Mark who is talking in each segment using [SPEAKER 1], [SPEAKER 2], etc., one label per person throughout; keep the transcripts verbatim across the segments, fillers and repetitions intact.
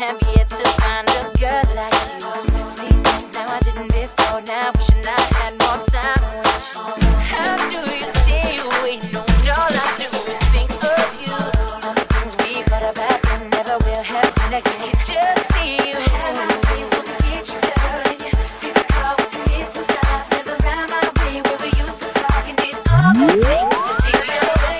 [SPEAKER 1] have yet to find a girl like you. See things now I didn't before, now wishing I had more time with you. How do you stay away? No, all I do is think of you. All the things we could have happened never will happen again. Can just see you. And I know you won't get you done. Feel the call with the missing time. Never round my way where we used to talk and did all those things to steal your love.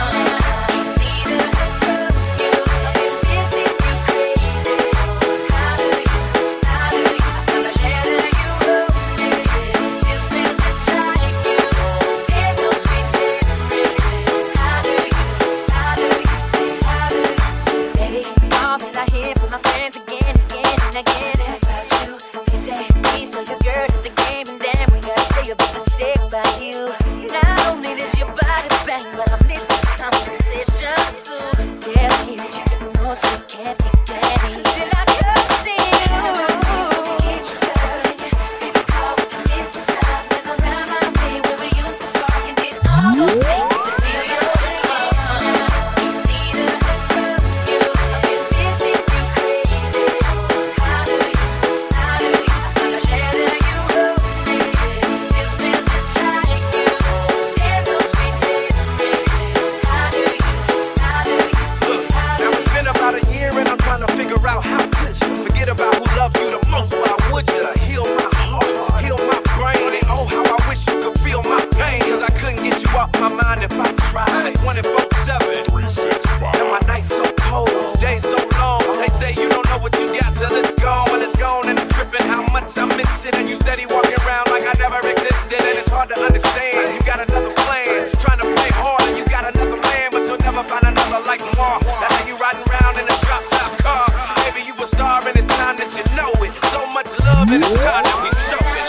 [SPEAKER 2] And it's time that we show it.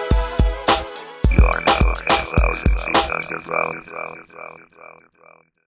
[SPEAKER 3] Underground.